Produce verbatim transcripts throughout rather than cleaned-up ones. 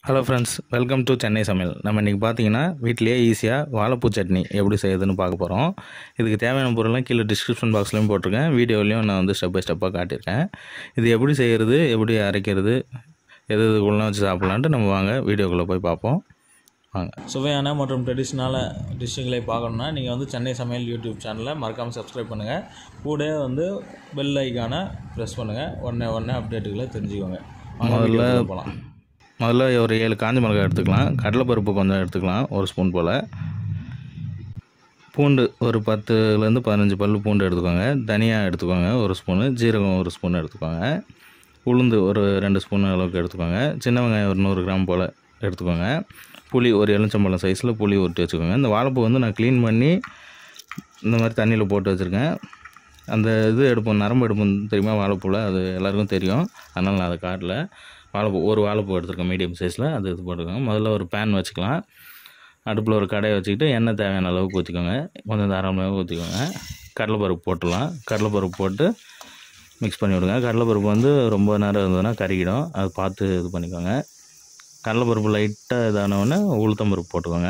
Hello friends, welcome to Chennai Samil. நம்ம இன்னைக்கு பாத்தீங்கன்னா வீட்லயே ஈஸியா வாழைப்பூ சட்னி எப்படி செய்யறதுன்னு பார்க்க போறோம். இதுக்கு தேவையான பொருள்லாம் கீழ டிஸ்கிரிப்ஷன் பாக்ஸ்லயும் போட்டுருக்கேன். வீடியோலயும் நான் வந்து ஸ்டெப் பை ஸ்டெப்பா காட்டியிருக்கேன். இது எப்படி செய்யறது, எப்படி அரைக்கிறது, எது எதுக்குள்ள வச்சு சாப்பிடலாம்னு நம்ம வாங்க வீடியோக்குள்ள போய் பார்ப்போம். வாங்க. சுவையான மற்றும் ட்ரெடிஷ்னல் டிஷ்ஷுகளை பார்க்கணுன்னா நீங்கள் வந்து சென்னை சமையல் யூடியூப் சேனலை மறக்காமல் சப்ஸ்கிரைப் பண்ணுங்கள். கூட வந்து பெல் ஐக்கானை ப்ரெஸ் பண்ணுங்கள். உடனே உடனே அப்டேட்டுகளை தெரிஞ்சுக்கோங்க. முதல்ல போகலாம். முதல்ல ஒரு ஏழு காஞ்ச மிளகாய் எடுத்துக்கலாம். கடலைப்பருப்பு கொஞ்சம் எடுத்துக்கலாம், ஒரு ஸ்பூன் போல். பூண்டு ஒரு பத்துலேருந்து பதினஞ்சு பல் பூண்டு எடுத்துக்கோங்க. தனியா எடுத்துக்கோங்க ஒரு ஸ்பூனு. ஜீரகம் ஒரு ஸ்பூன் எடுத்துக்கோங்க. உளுந்து ஒரு ரெண்டு ஸ்பூன் அளவுக்கு எடுத்துக்கோங்க. சின்ன வெங்காயம் ஒரு நூறு கிராம் போல் எடுத்துக்கோங்க. புளி ஒரு எலுமிச்சம்பழம் சைஸில் புளி ஊற்றி வச்சுக்கோங்க. இந்த வாழைப்பூ வந்து நான் க்ளீன் பண்ணி இந்த மாதிரி தண்ணியில் போட்டு வச்சுருக்கேன். அந்த இது எடுப்போம், நரம்பு எடுப்போம் தெரியுமா வாழைப்பூவில், அது எல்லாருக்கும் தெரியும். அதனால் நான் அதை காட்டில் வாழைப்பூ ஒரு வாழைப்பூ எடுத்துருக்கேன் மீடியம் சைஸில், அது இது போட்டுக்கோங்க. முதல்ல ஒரு பேன் வச்சுக்கலாம். அடுப்பில் ஒரு கடையை வச்சுக்கிட்டு எண்ணெய் தேவையான அளவுக்கு ஊற்றிக்கோங்க. கொஞ்சம் தாராளமாக ஊற்றிக்கோங்க. கடலைப்பருப்பு போட்டுடலாம். கடலைப்பருப்பு போட்டு மிக்ஸ் பண்ணி விடுங்க. கடலைப்பருப்பு வந்து ரொம்ப நேரம் இருந்ததுன்னா கருகிடும், அது பார்த்து இது பண்ணிக்கோங்க. கடலைப்பருப்பு லைட்டாக இதானவுடனே உளுத்தம்பருப்பு போட்டுக்கோங்க.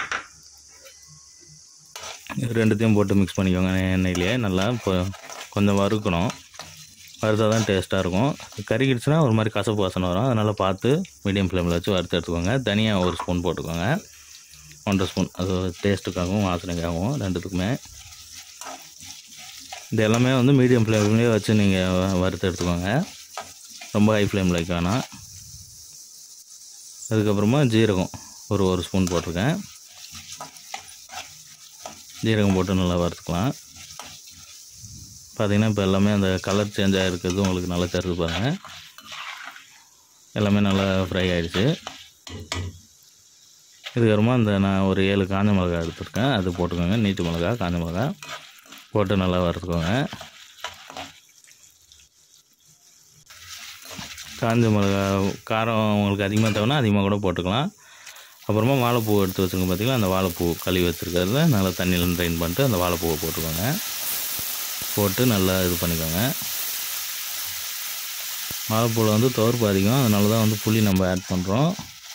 ரெண்டுத்தையும் போட்டு மிக்ஸ் பண்ணிக்கோங்க. எண்ணெயிலேயே நல்லா இப்போ கொஞ்சம் வறுக்கணும். வறுத்தா தான் டேஸ்ட்டாக இருக்கும். கருகிடுச்சுன்னா ஒரு மாதிரி கசப்பு வாசனை வரும். அதனால் பார்த்து மீடியம் ஃப்ளேமில் வச்சு வறுத்து எடுத்துக்கோங்க. தனியாக ஒரு ஸ்பூன் போட்டுக்கோங்க, ஒன்றரை ஸ்பூன், அது டேஸ்ட்டுக்காகவும் வாசனைக்காகவும் ரெண்டுத்துக்குமே. இது எல்லாமே வந்து மீடியம் ஃப்ளேம்லேயே வச்சு நீங்கள் வறுத்து எடுத்துக்கோங்க. ரொம்ப ஹை ஃப்ளேமில் வைக்க வேணாம். அதுக்கப்புறமா ஜீரகம் ஒரு ஒரு ஸ்பூன் போட்டிருக்கேன். ஜீரகம் போட்டு நல்லா வறுத்துக்கலாம். பார்த்திங்கன்னா இப்போ எல்லாமே அந்த கலர் சேஞ்ச் ஆகிருக்கிறது உங்களுக்கு நல்லா தெரிஞ்சு பாருங்கள். எல்லாமே நல்லா ஃப்ரை ஆகிடுச்சு. இதுக்கப்புறமா இந்த நான் ஒரு ஏழு காஞ்ச மிளகா எடுத்துருக்கேன், அது போட்டுக்கோங்க. நீட்டு மிளகா, காஞ்ச மிளகா போட்டு நல்லா வறுத்துக்கோங்க. காஞ்ச மிளகா காரம் உங்களுக்கு அதிகமாக தேவைன்னா அதிகமாக கூட போட்டுக்கலாம். அப்புறமா வாழைப்பூ எடுத்து வச்சுருங்க. பார்த்திங்களா, அந்த வாழைப்பூ கழுவி வச்சுருக்கிறதுல நல்லா தண்ணியில் ட்ரைன் பண்ணிட்டு அந்த வாழைப்பூவை போட்டுக்கோங்க. போட்டு நல்லா இது பண்ணிக்கோங்க. வாழைப்பூவில் வந்து துவர்ப்பு அதிகம், அதனால தான் வந்து புளி நம்ம ஆட் பண்ணுறோம்.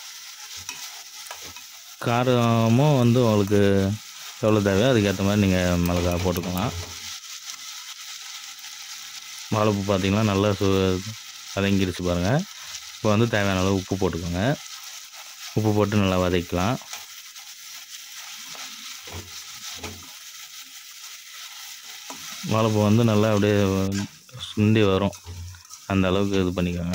காரமும் வந்து உங்களுக்கு எவ்வளோ தேவையோ அதுக்கேற்ற மாதிரி நீங்கள் மிளகா போட்டுக்கலாம். வாழைப்பூ பார்த்திங்கன்னா நல்லா சு வதங்கிடுச்சு பாருங்கள். இப்போ வந்து தேவையான அளவு உப்பு போட்டுக்கோங்க. உப்பு போட்டு நல்லா வதக்கலாம். வாழைப்பூ வந்து நல்லா அப்படியே சுண்டி வரும், அந்த அளவுக்கு இது பண்ணிக்கோங்க.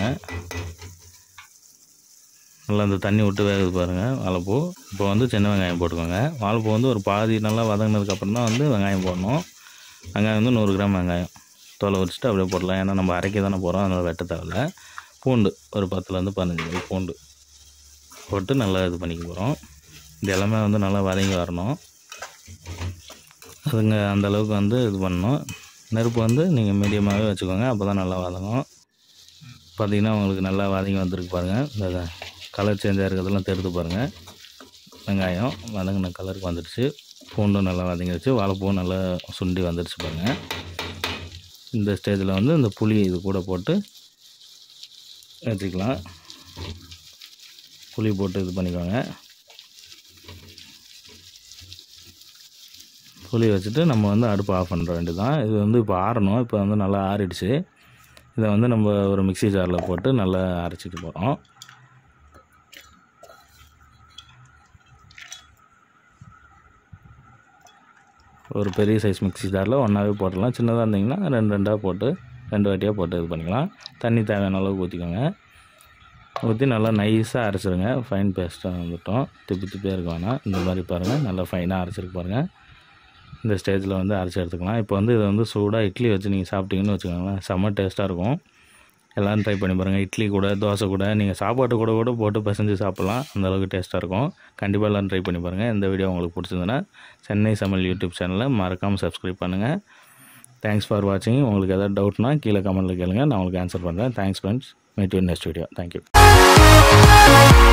நல்லா அந்த தண்ணி விட்டு வேகுது பாருங்கள் வாழைப்பூ. இப்போ வந்து சின்ன வெங்காயம் போட்டுக்கோங்க. வாழைப்பூ வந்து ஒரு பாதி நல்லா வதங்கினதுக்கப்புறம் தான் வந்து வெங்காயம் போடணும். வெங்காயம் வந்து நூறு கிராம் வெங்காயம் தோலை வச்சுட்டு அப்படியே போடலாம். ஏன்னா நம்ம அரைக்க தானே போகிறோம், அதனால் வெட்ட தேவையில்ல. பூண்டு ஒரு பத்துலேருந்து பதினஞ்சு பூண்டு போட்டு நல்லா இது பண்ணிக்க போகிறோம். இது எல்லாமே வந்து நல்லா வதங்கி வரணும். அதுங்க அந்தளவுக்கு வந்து இது பண்ணணும். நெருப்பு வந்து நீங்கள் மீடியமாகவே வச்சுக்கோங்க, அப்போ தான் நல்லா வதங்கும். பார்த்திங்கன்னா உங்களுக்கு நல்லா வதங்கி வந்துருக்கு பாருங்கள். இந்த கலர் சேஞ்சாக இருக்கிறதெல்லாம் தெரிந்து பாருங்கள். வெங்காயம் வதங்கின கலருக்கு வந்துடுச்சு. பூண்டும் நல்லா வதங்கிடுச்சு. வாழைப்பூவும் நல்லா சுண்டி வந்துடுச்சு பாருங்கள். இந்த ஸ்டேஜில் வந்து இந்த புளி இது கூட போட்டு வச்சுக்கலாம். புளி போட்டு இது பண்ணிக்கோங்க. புளி வச்சுட்டு நம்ம வந்து அடுப்பு ஆஃப் பண்ணுற வேண்டியது தான். இது வந்து இப்போ ஆறணும். இப்போ வந்து நல்லா ஆறிடுச்சு. இதை வந்து நம்ம ஒரு மிக்ஸி ஜாரில் போட்டு நல்லா அரைச்சிட்டு போகிறோம். ஒரு பெரிய சைஸ் மிக்ஸி ஜாரில் ஒன்றாவே போட்டுடலாம். சின்னதாக இருந்திங்கன்னா ரெண்டு ரெண்டாக போட்டு ரெண்டு வாட்டியாக போட்டு இது பண்ணிக்கலாம். தண்ணி தேவையான அளவுக்கு ஊற்றிக்கோங்க. ஊற்றி நல்லா நைஸாக அரைச்சிருங்க. ஃபைன் பேஸ்ட்டாக வந்துட்டோம். திப்பி திப்பியாக இருக்க வேணாம். இந்த மாதிரி பாருங்கள், நல்லா ஃபைனாக அரைச்சிருக்கு பாருங்கள். இந்த ஸ்டேஜில் வந்து அரைச்சி எடுத்துக்கலாம். இப்போ வந்து இதை வந்து சூடாக இட்லி வச்சு நீங்கள் சாப்பிட்டீங்கன்னு வச்சுக்கோங்களேன், செம்ம டேஸ்ட்டாக இருக்கும். எல்லோரும் ட்ரை பண்ணி பாருங்கள். இட்லி கூட, தோசை கூட, நீங்கள் சாப்பாட்டு கூட கூட போட்டு பிசைஞ்சு சாப்பிட்லாம். அந்தளவுக்கு டேஸ்ட்டாக இருக்கும். கண்டிப்பாக எல்லோரும் ட்ரை பண்ணி பாருங்கள். இந்த வீடியோ உங்களுக்கு பிடிச்சிருந்ததுன்னா சென்னை சமையல் யூடியூப் சேனலை மறக்காமல் சப்ஸ்கிரைப் பண்ணுங்கள். தேங்க்ஸ் ஃபார் வாட்சிங். உங்களுக்கு எதாவது டவுட்னா கீழே கமெண்ட்டில் கேளுங்க, நான் உங்களுக்கு ஆன்சர் பண்ணுறேன். Thanks friends. Meet you next video. Thank you.